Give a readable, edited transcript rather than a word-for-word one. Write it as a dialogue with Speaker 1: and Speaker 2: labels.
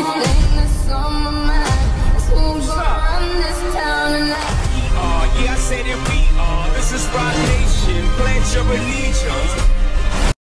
Speaker 1: that's on my mind is who's gonna run this town tonight.
Speaker 2: Yeah, I say that we are. This is Roc Nation. Pledge your allegiance.